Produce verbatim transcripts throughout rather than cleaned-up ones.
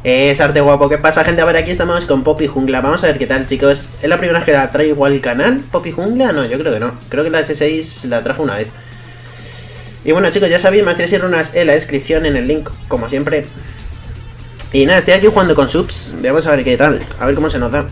Es arte guapo. ¿Qué pasa, gente? A ver, aquí estamos con Poppy Jungla. Vamos a ver qué tal, chicos. ¿Es la primera vez que la traigo al canal, Poppy Jungla? No, yo creo que no. Creo que la ese seis la trajo una vez. Y bueno, chicos, ya sabéis, más tres runas en la descripción, en el link, como siempre. Y nada, estoy aquí jugando con subs. Vamos a ver qué tal. A ver cómo se nos da.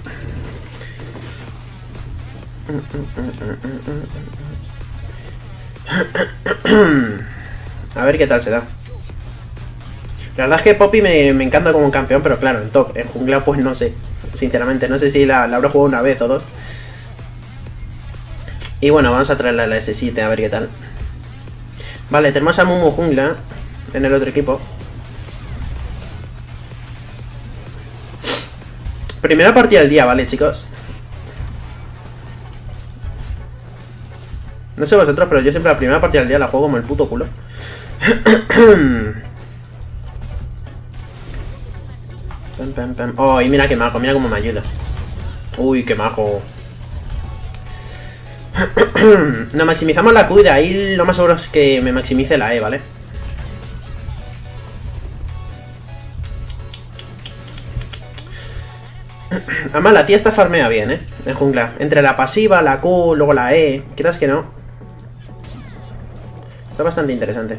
A ver qué tal se da. La verdad es que Poppy me, me encanta como un campeón, pero claro, en top, en jungla pues no sé. Sinceramente, no sé si la, la habré jugado una vez o dos. Y bueno, vamos a traerla a la ese siete a ver qué tal. Vale, tenemos a Mumu jungla en el otro equipo. Primera partida del día, vale, chicos. No sé vosotros, pero yo siempre la primera partida del día la juego como el puto culo. Oh, y mira qué majo, mira cómo me ayuda. Uy, qué majo. Nos maximizamos la Q y de ahí lo más seguro es que me maximice la E, ¿vale? Además la tía esta farmea bien, ¿eh? En jungla. Entre la pasiva, la Q, luego la E. Quieras que no. Está bastante interesante.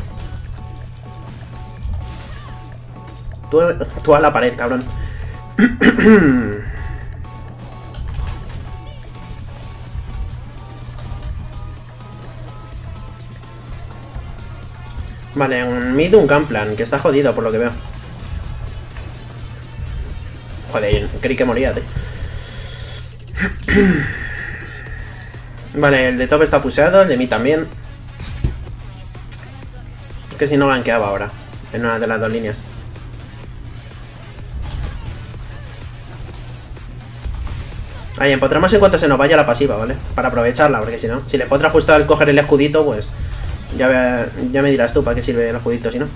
Tú, tú a la pared, cabrón. Vale, un mid, un Gunplan, que está jodido por lo que veo. Joder, creí que moría, tío. Vale, el de top está puseado, el de mid también. Es que si no gankeaba ahora, en una de las dos líneas. Ahí, empotramos en cuanto se nos vaya la pasiva, ¿vale? Para aprovecharla, porque si no, si le empotras justo al coger el escudito, pues ya, ya me dirás tú para qué sirve el escudito, si no.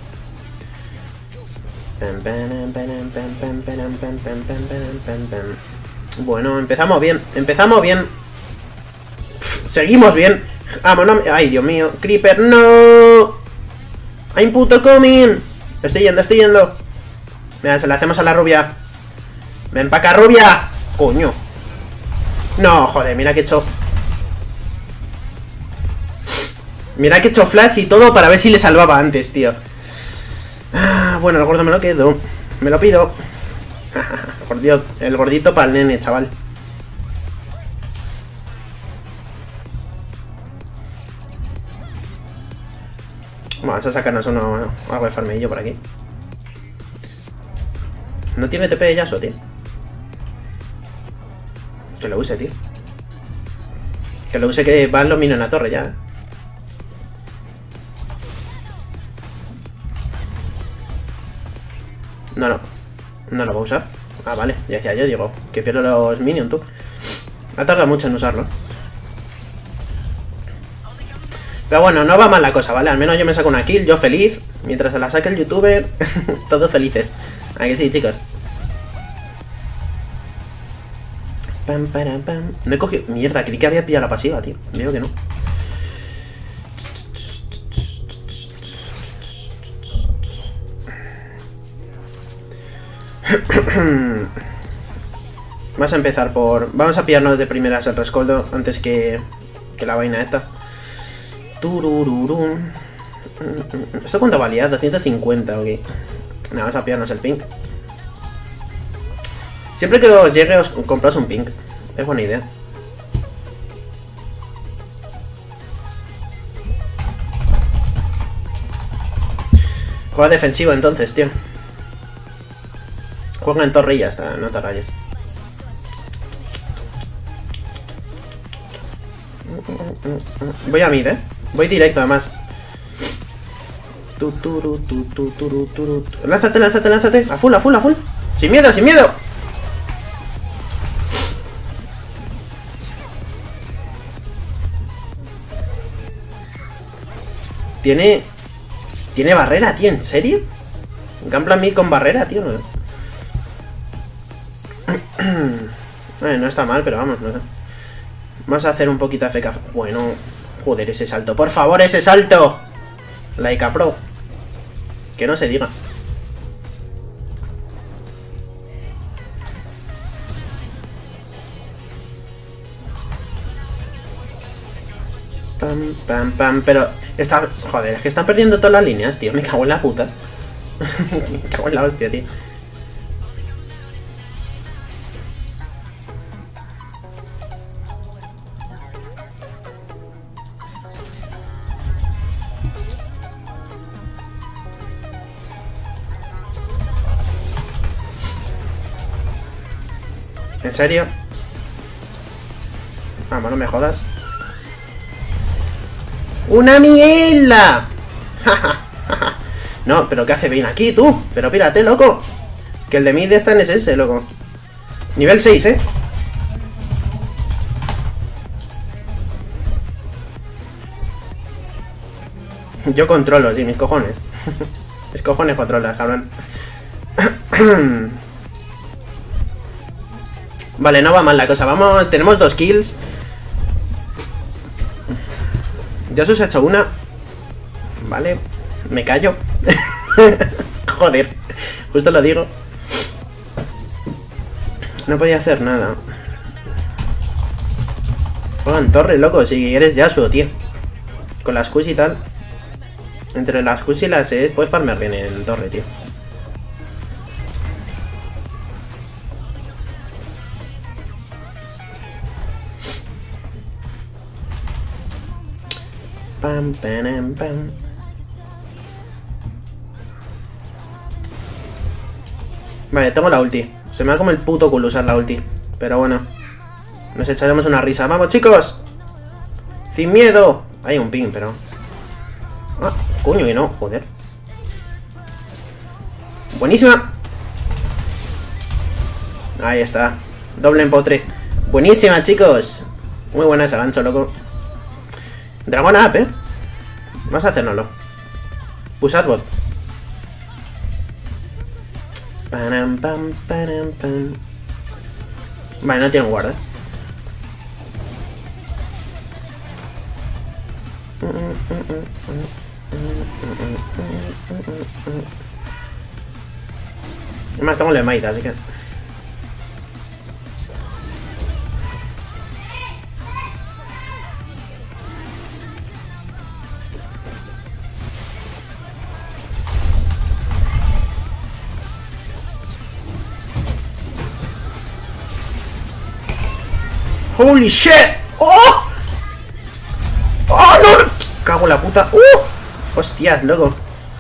Bueno, empezamos bien, empezamos bien. Seguimos bien. Vámonos. Ay, Dios mío, Creeper, no. Hay un puto coming. Estoy yendo, estoy yendo. Mira, se la hacemos a la rubia. Ven pa' acá, rubia. Coño. No, joder, mira que he hecho. Mira que he hecho flash y todo para ver si le salvaba antes, tío. Ah, bueno, el gordo me lo quedo. Me lo pido. Gordito, el gordito para el nene, chaval. Vamos a sacarnos uno, algo de farmeillo por aquí. No tiene T P de Yasuo, tío. Que lo use, tío. Que lo use, que van los minions a la torre ya. No, no. No lo va a usar. Ah, vale. Ya decía yo, digo, que pierdo los minions, tú. Ha tardado mucho en usarlo. Pero bueno, no va mal la cosa, ¿vale? Al menos yo me saco una kill, yo feliz. Mientras se la saque el youtuber, todos felices. ¿A que sí, chicos? Pam, pam, pam. No he cogido... Mierda, creí que había pillado la pasiva, tío. Veo que no. Vamos a empezar por... Vamos a pillarnos de primeras el rescoldo antes que, que la vaina esta. Turururun. ¿Esto cuánto valía? doscientos cincuenta, ok. Nada, vamos a pillarnos el pink. Siempre que os llegue os compras un pink. Es buena idea. Juega defensivo entonces, tío. Juega en torre y ya está, no te rayes. Voy a mid, eh. Voy directo además. Tu, turu, tu, tu, turu, turu, tu. Lánzate, lánzate, lánzate. A full, a full, a full. Sin miedo, sin miedo. Tiene... Tiene barrera, tío, ¿en serio? Gunplan mid con barrera, tío. Eh, no está mal, pero vamos, no sé. Vamos a hacer un poquito de F K. Bueno, joder, ese salto. Por favor, ese salto. Laika Pro. Que no se diga. Pam, pam, pam. Pero está... Joder, es que están perdiendo todas las líneas, tío. Me cago en la puta. Me cago en la hostia, tío. ¿En serio? Vamos, no me jodas. ¡Una mierda! No, pero ¿qué hace bien aquí, tú? Pero pírate, loco. Que el de mid está en ese, loco. Nivel seis, ¿eh? Yo controlo, sí, mis cojones. Mis cojones controlas, cabrón. Vale, no va mal la cosa. Vamos, tenemos dos kills. Ya se os ha hecho una. Vale, me callo. Joder, justo lo digo. No podía hacer nada. Juegan torre, loco, si eres Yasuo, tío. Con las Qs y tal. Entre las Qs y las E puedes farmear bien en torre, tío. Pam, pam, pam. Vale, tengo la ulti. Se me da como el puto culo usar la ulti. Pero bueno, nos echaremos una risa. ¡Vamos, chicos! ¡Sin miedo! Hay un ping, pero... Ah, coño, y no, joder. ¡Buenísima! Ahí está. Doble empotre. ¡Buenísima, chicos! Muy buena ese gancho, loco. Dragon Up, eh. Vamos a hacérnoslo. Pusad bot. Pam, pam, pam, pam. Vale, no tiene guarda. Además tengo la maíz, así que... ¡Holy shit! ¡Oh! ¡Oh, no! ¡Cago en la puta! ¡Uh! ¡Hostias, loco!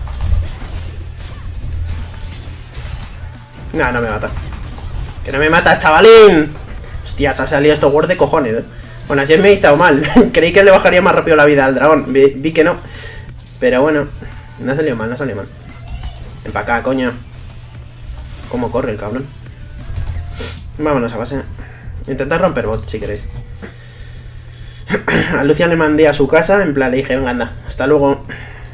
No, no me mata. ¡Que no me mata, chavalín! Hostias, ha salido esto Word de cojones, ¿eh? Bueno, así me he editado mal. Creí que le bajaría más rápido la vida al dragón. Vi, vi que no. Pero bueno, no ha salido mal, no ha salido mal. Ven para acá, coño. ¿Cómo corre el cabrón? Vámonos a base. Intentad romper bot si queréis. A Lucian le mandé a su casa. En plan le dije, venga, anda, hasta luego.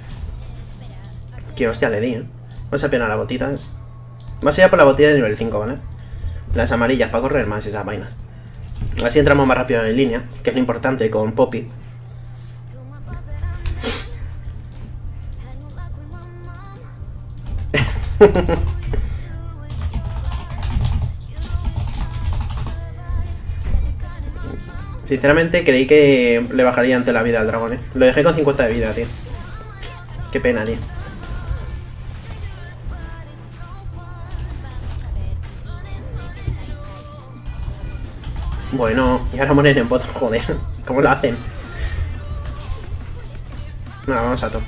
Que hostia le di, eh. Vamos a penar las botitas. Vamos a ir a por la botella de nivel cinco, ¿vale? Las amarillas para correr más esas vainas. Así entramos más rápido en línea, que es lo importante con Poppy. Sinceramente creí que le bajaría ante la vida al dragón, eh. Lo dejé con cincuenta de vida, tío. Qué pena, tío. Bueno, y ahora morir en bot, joder. ¿Cómo lo hacen? No, vamos a top.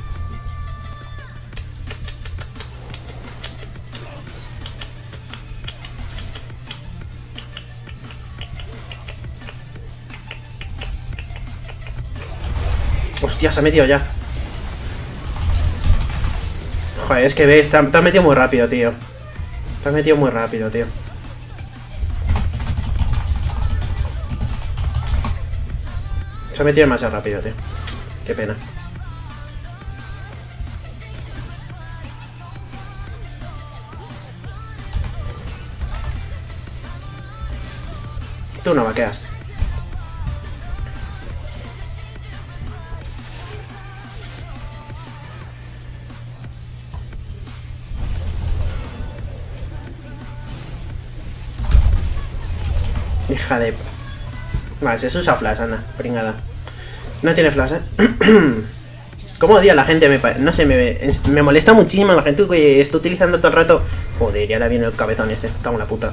Hostia, se ha metido ya. Joder, es que ves, te has metido muy rápido, tío. Te has metido muy rápido, tío. Se ha metido demasiado rápido, tío. Qué pena. Tú no vaqueas. Hija de... Vale, se usa flash, anda, pringada. No tiene flash, ¿eh? ¿Cómo odia a la gente? Me, no sé, me, me molesta muchísimo la gente que está utilizando todo el rato. Joder, ya le viene el cabezón este. Cago en la puta.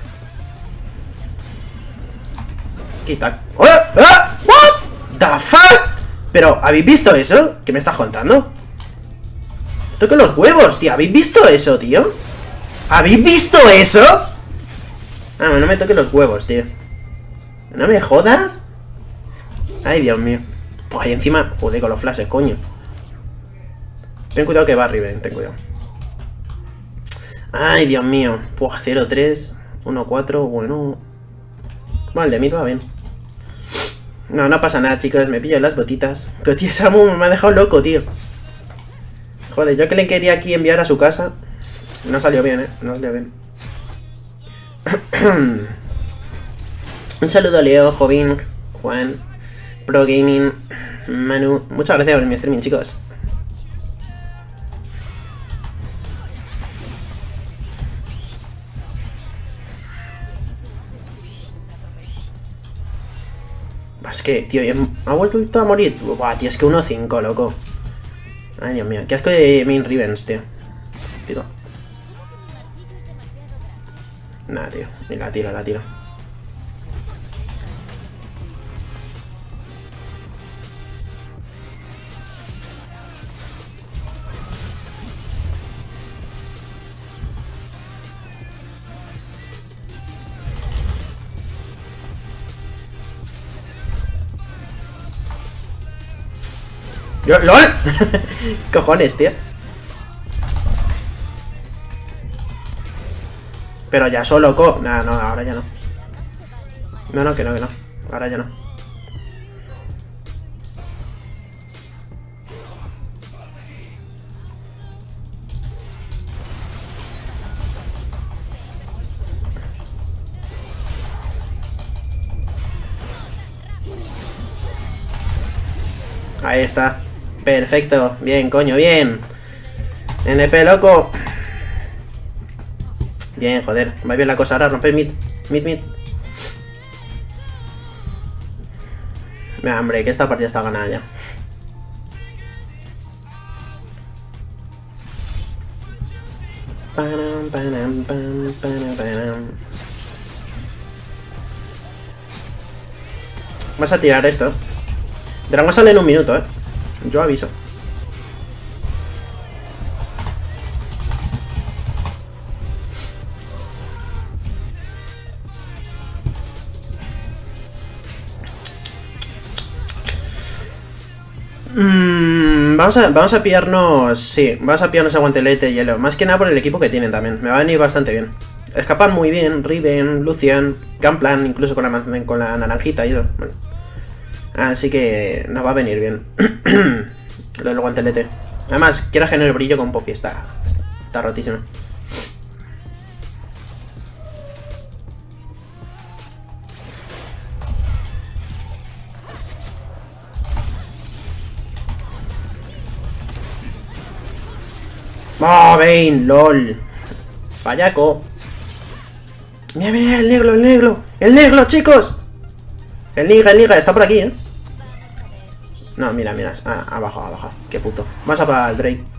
Quita. ¡Oh! ¡Ah! ¿What the fuck? Pero, ¿habéis visto eso? ¿Qué me estás contando? Toque los huevos, tío. ¿Habéis visto eso, tío? ¿Habéis visto eso? Ah, no me toque los huevos, tío. ¿No me jodas? Ay, Dios mío. Pues ahí encima... Joder, con los flashes, coño. Ten cuidado que va Riven, ten cuidado. Ay, Dios mío. Pues cero tres, uno cuatro, bueno... Bueno, el de mí va bien. No, no pasa nada, chicos. Me pillo las botitas. Pero, tío, Samu me ha dejado loco, tío. Joder, yo que le quería aquí enviar a su casa. No salió bien, eh. No salió bien. Un saludo a Leo, Jovin, Juan, Pro Gaming, Manu. Muchas gracias por mi streaming, chicos. Es que, tío, me ha vuelto a morir. Buah, tío, es que uno cinco, loco. Ay, Dios mío. Qué asco de main Rivens, tío. Tío. Nada, tío. Ni la tiro, la tiro. Yo, ¡lol! Cojones, tío. Pero ya solo co... Nah, no, ahora ya no. No, no, que no, que no. Ahora ya no. Ahí está. Perfecto. Bien, coño, bien. N P, loco. Bien, joder. Va bien la cosa ahora. Romper mid. Mid, mid. Mira, hombre, que esta partida está ganada ya. Panam, panam, pam, panam, panam. Vas a tirar esto. Dragon sale en un minuto, eh. Yo aviso. Mm, vamos a, vamos a pillarnos... Sí, vamos a pillarnos a guantelete y hielo. Más que nada por el equipo que tienen también. Me va a venir bastante bien. Escapan muy bien. Riven, Lucian, Gunplan, incluso con la, con la naranjita y eso. Bueno. Así que nos va a venir bien. Lo del guantelete. Además, quiero generar el brillo con Poppy. Está, está rotísimo. ¡Oh, Vayne! ¡Lol! ¡Payaco! ¡Mira, mira! ¡El negro, el negro! ¡El negro, chicos! El niga, el niga, está por aquí, ¿eh? No, mira, mira. Ah, abajo, abajo. Qué puto. Vamos a para el Drake.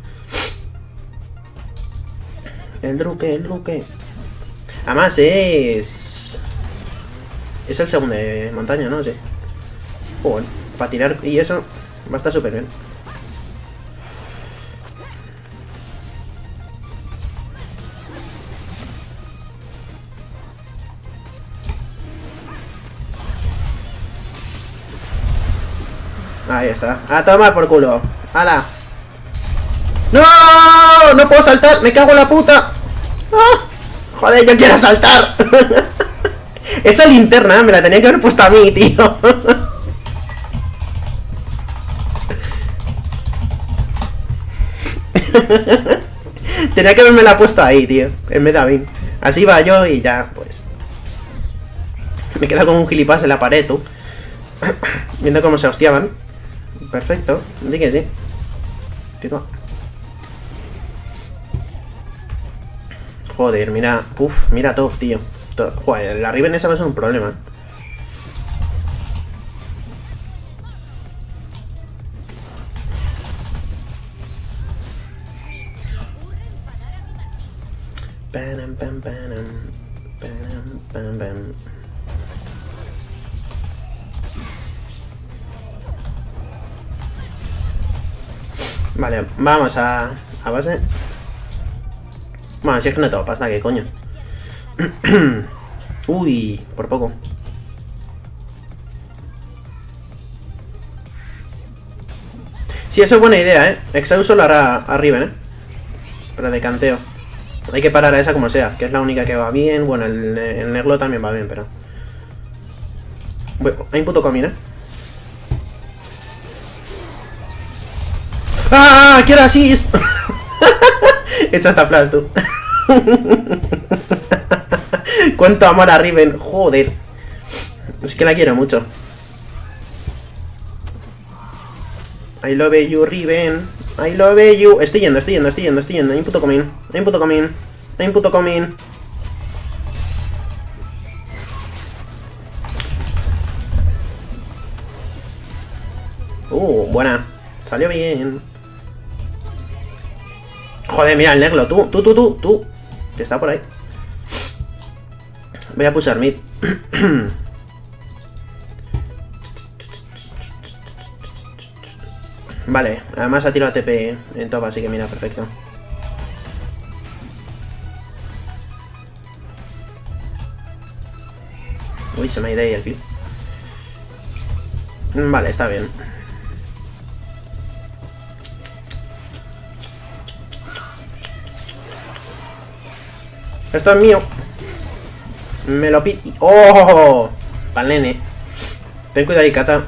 El Druque, el Druque. Además es... Es el segundo de montaña, ¿no? Sí. Joder, para tirar y eso va a estar súper bien. Ahí está. A tomar por culo. ¡Hala! ¡No! ¡No puedo saltar! ¡Me cago en la puta! ¡Ah! ¡Joder, yo quiero saltar! Esa linterna me la tenía que haber puesto a mí, tío. Tenía que haberme la puesto ahí, tío. En vez de a mí. Así va yo y ya, pues. Me queda como un gilipás en la pared, tú. Viendo cómo se hostiaban. Perfecto, di que sí. Tío. Joder, mira. Uf, mira top, tío. Top. Joder, la Riven esa va a ser un problema. Pam, pam, pam, pam, pam, pam. Vale, vamos a, a base. Bueno, si es que no tengo pasta, ¿qué coño? Uy, por poco. Sí, eso es buena idea, ¿eh? Exhausto lo hará a Riven, ¿eh? Pero de canteo. Hay que parar a esa como sea, que es la única que va bien. Bueno, el, el Neglo también va bien, pero... Bueno, hay un puto comín, ¿eh? ¡Ah! ¡Quiero así! Echa hasta flash, tú. Cuánto amor a Riven, joder. Es que la quiero mucho. I love you, Riven. I love you. Estoy yendo, estoy yendo, estoy yendo, estoy yendo. Hay un puto comín. Hay un puto comín. Hay un puto comín. Uh, buena. Salió bien. Joder, mira el negro. Tú, tú, tú, tú, tú. Que está por ahí. Voy a pulsar mid. Vale, además ha tirado A T P en top, así que mira, perfecto. Uy, se me ha ido ahí el kill. Vale, está bien. Esto es mío. Me lo pide. ¡Oh! Pa'l nene. Ten cuidado ahí, Kata.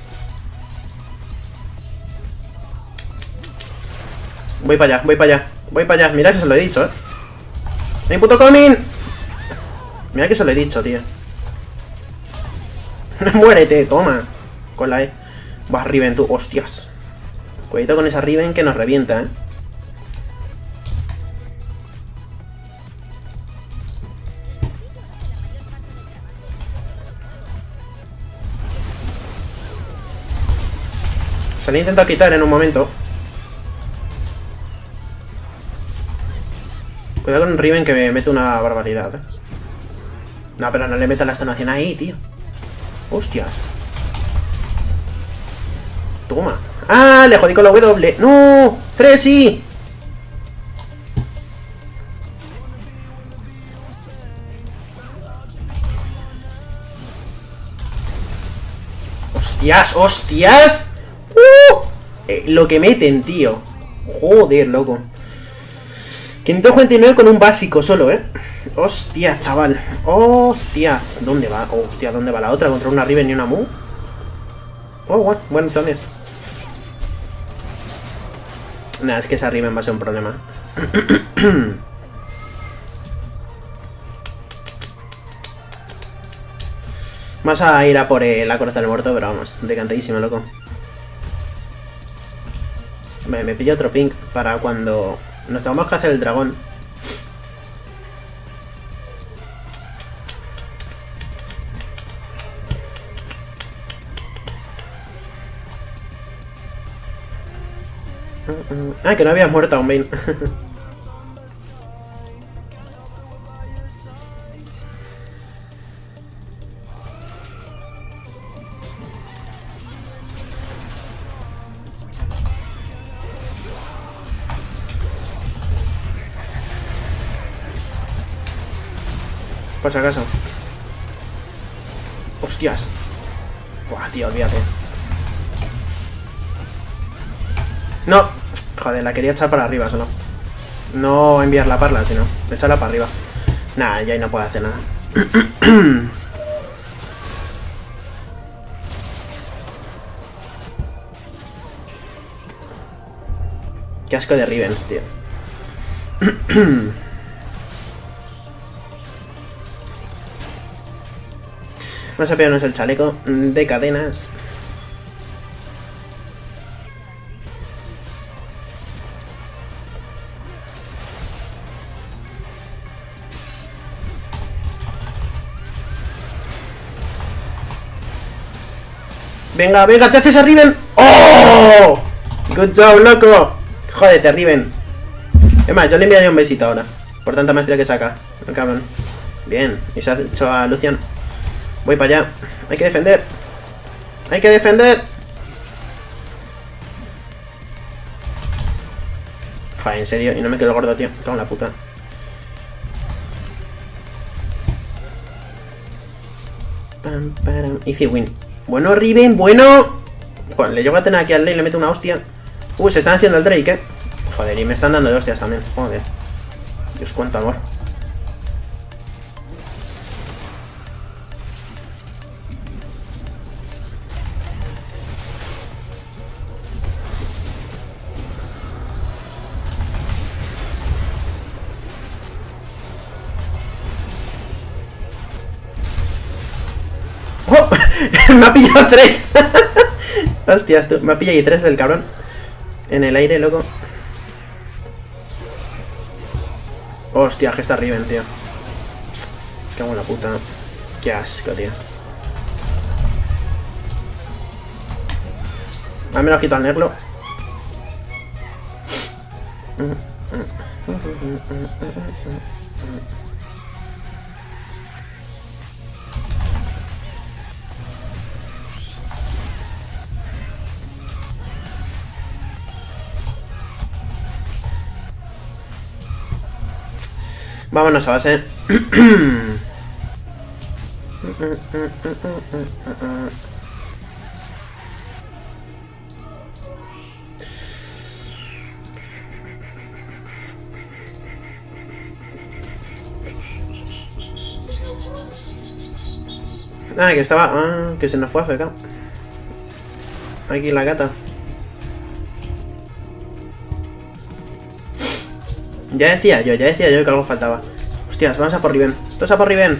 Voy para allá, voy para allá. Voy para allá. Mira que se lo he dicho, eh. ¡Hay puto coming! Mira que se lo he dicho, tío. Muérete, toma. Con la E. Va, Riven, tú. Hostias. Cuidado con esa Riven que nos revienta, eh. Se le he intentado quitar en un momento. Cuidado con Riven que me mete una barbaridad, eh. No, pero no le meta la estonación ahí, tío. Hostias. Toma. ¡Ah! Le jodí con la W. ¡No! ¡Fresi! ¡Hostias! ¡Hostias! ¡Uh! Eh, lo que meten, tío. Joder, loco. quinientos cuarenta y nueve con un básico solo, ¿eh? Hostia, chaval. Hostia. ¿Dónde va? Hostia, ¿dónde va la otra? ¿Contra una Riven y una Mu? Oh, bueno, bueno, también. Nah, es que esa Riven va a ser un problema. Vamos a ir a por eh, la Coraza del Muerto, pero vamos, decantadísimo, loco. Me, me pillo otro ping para cuando nos tengamos que hacer el dragón. Ah, que no habías muerto aún, Vayne. Por si acaso. Hostias. Buah, tío, olvídate. No. Joder, la quería echar para arriba solo. No enviar la parla, sino echarla para arriba. Nah, ya ahí no puedo hacer nada. Qué asco de Rivens, tío. Vamos a pegarnos el chaleco de cadenas. Venga, venga, te haces a Riven. ¡Oh! Good job, loco. Jódete, Riven. Es más, yo le enviaría un besito ahora. Por tanta maestría que saca. El cabrón. Bien. Y se ha hecho a Lucian. Voy para allá. Hay que defender. Hay que defender. Joder, en serio. Y no me quedo gordo, tío. Cago en la puta. Pam, param. Easy win. Bueno, Riven. Bueno. Joder, le llego a tener aquí al ley y le meto una hostia. Uy, se están haciendo el Drake, eh. Joder, y me están dando de hostias también. Joder. Dios, cuánto amor. ¡Oh! Me ha pillado tres. Hostias, tú. Me ha pillado y tres del cabrón. En el aire, loco. Hostia, que está Riven, tío. Qué buena puta. Qué asco, tío. Al menos quito al Nerlo. Vámonos a base. Ah, que estaba... Ah, que se nos fue a F K. Aquí la gata. Ya decía yo, ya decía yo que algo faltaba. Hostias, vamos a por Riven. Todos a por Riven.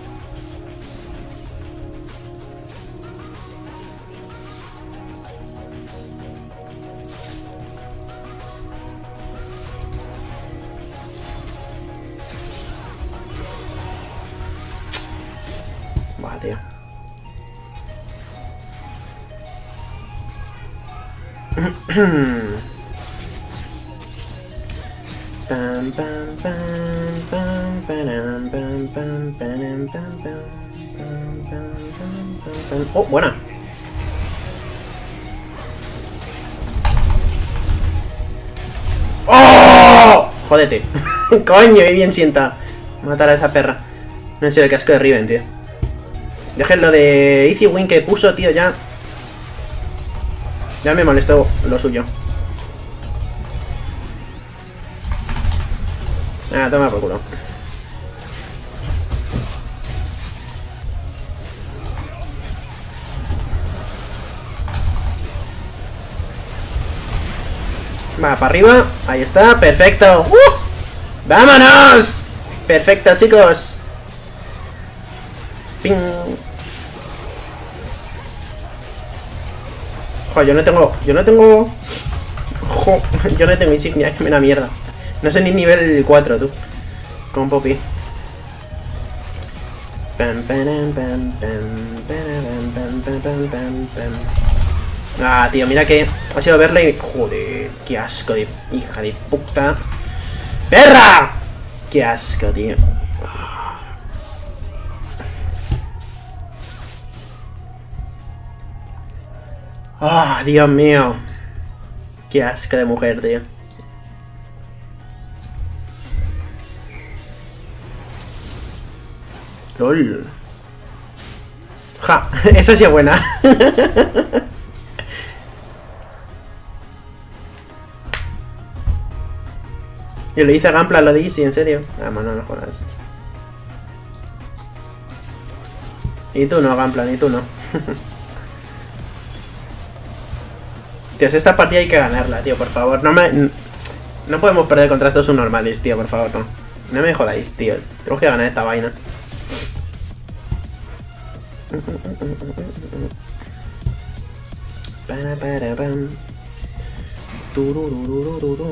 Buah, tío. Pam, pam, pam, pam, pam, pam, pam, pam, pam, pam. Oh, buena. ¡Oh! Jódete. Coño, y bien sienta matar a esa perra. No, en serio, el casco de Riven, tío. Dejen lo de Easy Win que puso, tío, ya. Ya me molestó lo suyo. Ah, toma por culo. Va, para arriba. Ahí está, perfecto. ¡Uh! ¡Vámonos! Perfecto, chicos. Ping. Joder, yo no tengo... Yo no tengo... Jo, yo no tengo insignia, que me da mierda. No sé ni nivel cuatro, tú. Con Poppy. Pam, pam, pam, pam, pam, pam, pam, pam, pam. Ah, tío, mira que ha sido verle y... Joder, qué asco de hija de puta. ¡Perra! Qué asco, tío. Ah, oh, Dios mío. Qué asco de mujer, tío. LOL. Ja, esa sí es buena. Y lo hice Gampla, lo de Easy, en serio. Ah, no, no jodas. Y tú no, Gampla, ni tú no. Tío, esta partida hay que ganarla, tío, por favor. No me... No podemos perder contra estos subnormales, tío, por favor, no. No me jodáis, tío. Tenemos que ganar esta vaina. Para, para, pam. Turururururu.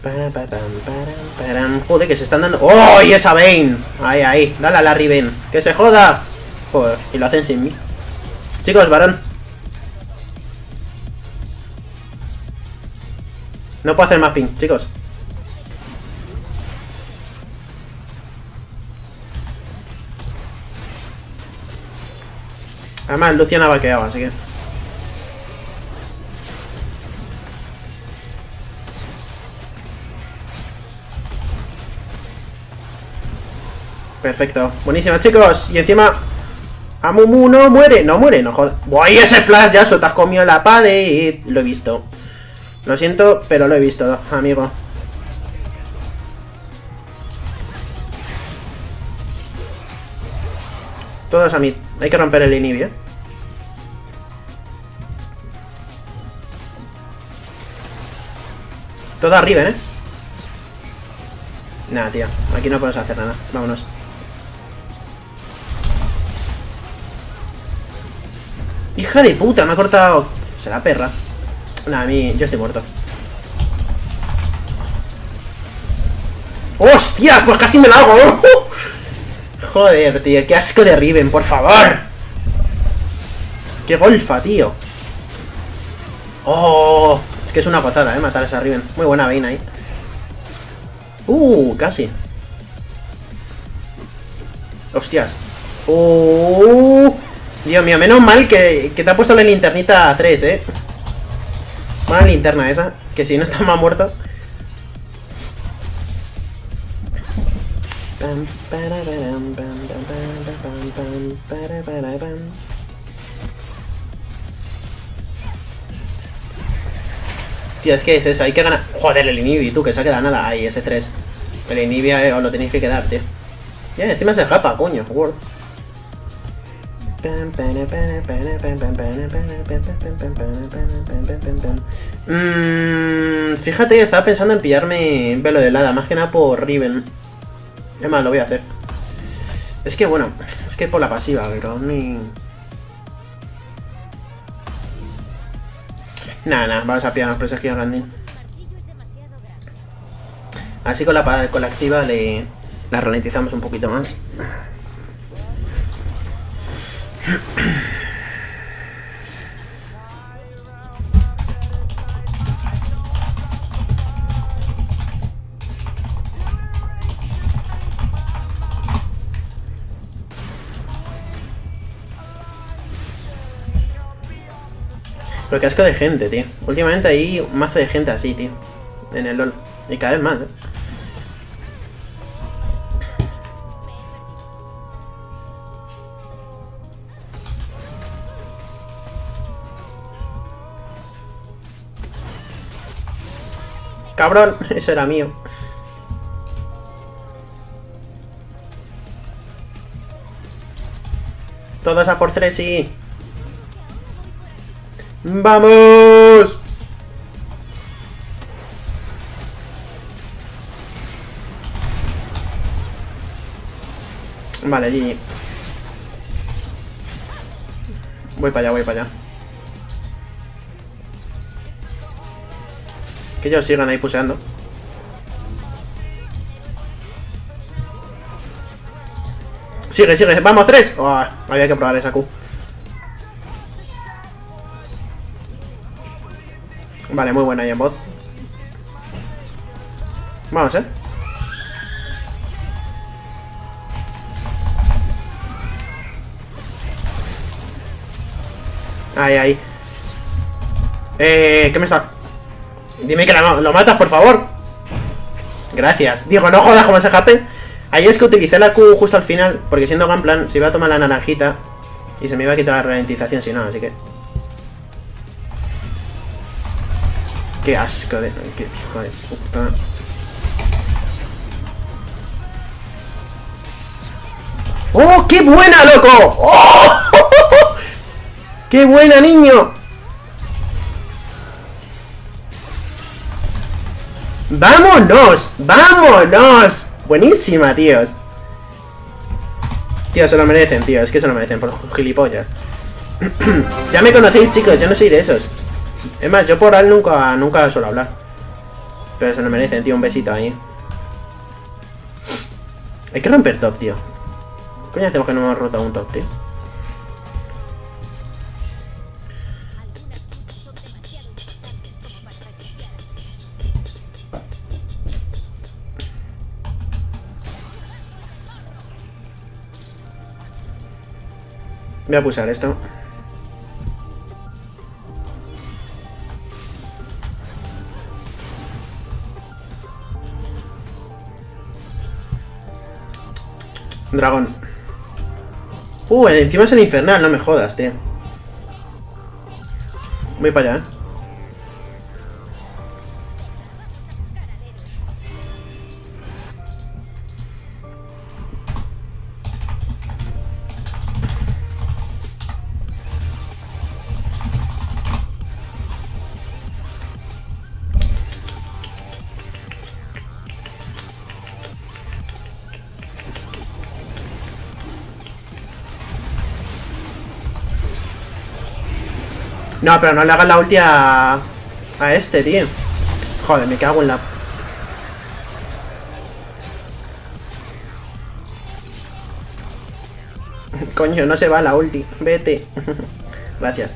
Joder, que se están dando... ¡Oh! Y esa Vayne. Ahí, ahí. Dale a Larry Vayne. ¡Que se joda! Joder, y lo hacen sin mí. Chicos, varón. No puedo hacer más ping, chicos. Además, Luciana vaqueado, así que... Perfecto. Buenísima, chicos. Y encima... Amumu no muere. No muere, no jodas. ¡Uy, ese flash ya! Se te has comido la pared. Lo he visto. Lo siento, pero lo he visto, amigo. Todos a mí. Hay que romper el inhibio. Todo arriba, ¿eh? Nada, tío. Aquí no podemos hacer nada. Vámonos. Hija de puta, me ha cortado... Será perra. Nada, a mí... Yo estoy muerto. ¡Hostias! Pues casi me la hago. Joder, tío. Qué asco de Riven, por favor. Qué golfa, tío. Oh, es que es una gozada, eh, matar a esa Riven. Muy buena Vayne ahí. Uh, casi. Hostias. Uh, Dios mío, menos mal que, que te ha puesto la linternita a tres, eh. Buena linterna esa, que si no está más muerto. Tío, es que es eso, hay que ganar. Joder, el inhibi, tú, que se ha quedado nada. Ahí, ese tres. El inhibi eh, os lo tenéis que quedar, tío. Ya, encima se escapa, coño, Word. Mm, fíjate, estaba pensando en pillarme velo de helada, más que nada por Riven. Es más, lo voy a hacer. Es que bueno, es que por la pasiva, pero ni... Nada, nada, vamos a pillarnos presagio a Gandin. Así con la, con la activa le la ralentizamos un poquito más. Pero qué asco de gente, tío. Últimamente hay un mazo de gente así, tío. En el LoL. Y cada vez más, eh. ¡Cabrón! Eso era mío. Todos a por tres, sí. ¡Vamos! Vale, G G. Voy para allá, voy para allá. Que ellos sigan ahí puseando. Sigue, sigue. ¡Vamos, tres! Oh, había que probar esa Q. Vale, muy buena ahí en bot. Vamos, eh. Ahí, ahí. Eh, ¿qué me está...? Dime que la, lo matas, por favor. Gracias. Digo, no jodas como se escape. Ahí es que utilicé la Q justo al final, porque siendo Gunplan se iba a tomar la naranjita y se me iba a quitar la ralentización si no, así que... Qué asco de... Qué hijo de puta. ¡Oh, qué buena, loco! ¡Oh! ¡Qué buena, niño! ¡Vámonos! ¡Vámonos! Buenísima, tíos. Tío, se lo merecen, tío. Es que se lo merecen por gilipollas. Ya me conocéis, chicos. Yo no soy de esos. Es más, yo por Al nunca, nunca suelo hablar. Pero se lo merecen, tío, un besito ahí. Hay que romper top, tío. ¿Qué coño hacemos que no hemos roto un top, tío? Voy a pulsar esto. Dragón. Uh, encima es el infernal, no me jodas, tío. Voy para allá, ¿eh? No, pero no le hagas la ulti a... a este, tío. Joder, me cago en la... Coño, no se va la ulti. Vete. Gracias.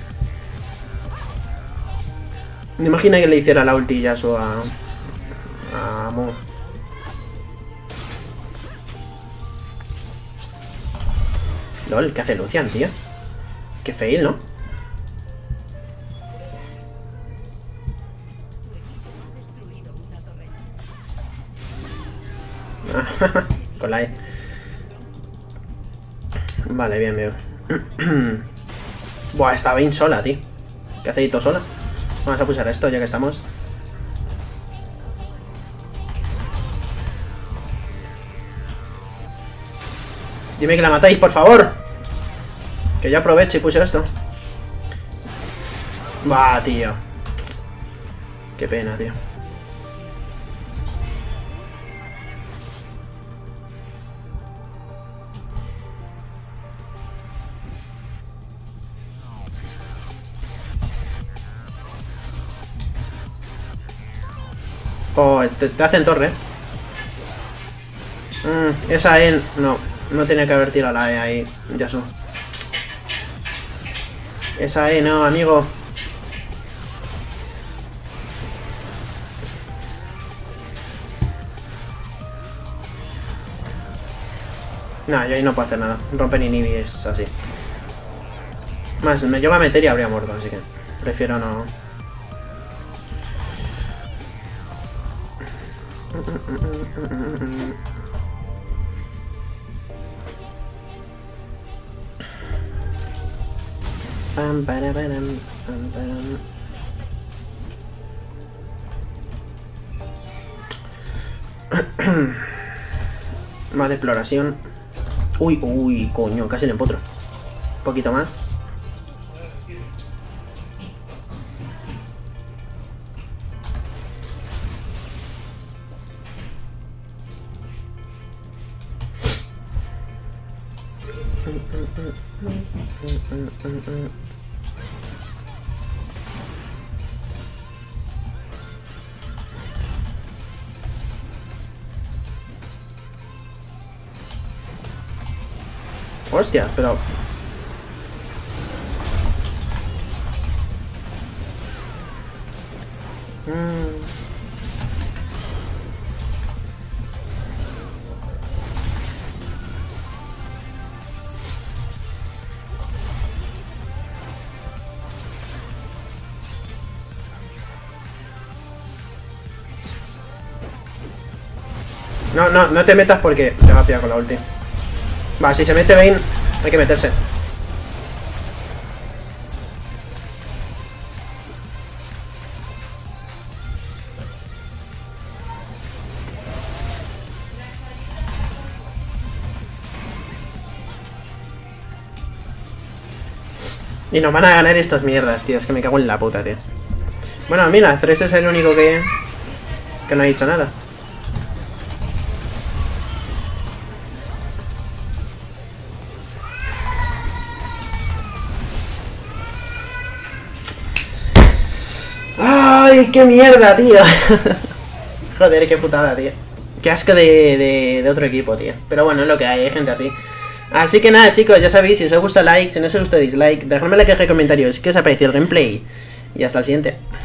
Me imagino que le hiciera la ulti ya su a... a Mu. Lol, ¿qué hace Lucian, tío? Qué fail, ¿no? Con la E. Vale, bien, bien. Buah, está bien sola, tío. ¿Qué hace Ito sola? Vamos a pulsar esto ya que estamos. Dime que la matáis, por favor. Que yo aprovecho y puse esto. Bah, tío. Qué pena, tío. Oh, te, te hacen torre. Mm, esa E, no. No tenía que haber tirado la E ahí, Yasuo. Esa E, no, amigo. Nah, yo ahí no puedo hacer nada. Romper inhibi es así. Más, me lleva a meter y habría muerto, así que prefiero no... Pam, para, param, pam, param. Más de exploración. Uy, uy, coño, casi le empotro. Un poquito más. Hostia, pero... Mm. No, no, no te metas porque te va a pillar con la ulti. Va, si se mete Vayne, hay que meterse. Y nos van a ganar estas mierdas, tío. Es que me cago en la puta, tío. Bueno, mira, Thresh es el único que... que no ha dicho nada. ¡Ay, qué mierda, tío! Joder, qué putada, tío. Qué asco de, de, de otro equipo, tío. Pero bueno, es lo que hay, hay gente así. Así que nada, chicos, ya sabéis, si os gusta like, si no os gusta dislike, dejadme like en los comentarios qué os ha parecido el gameplay. Y hasta el siguiente.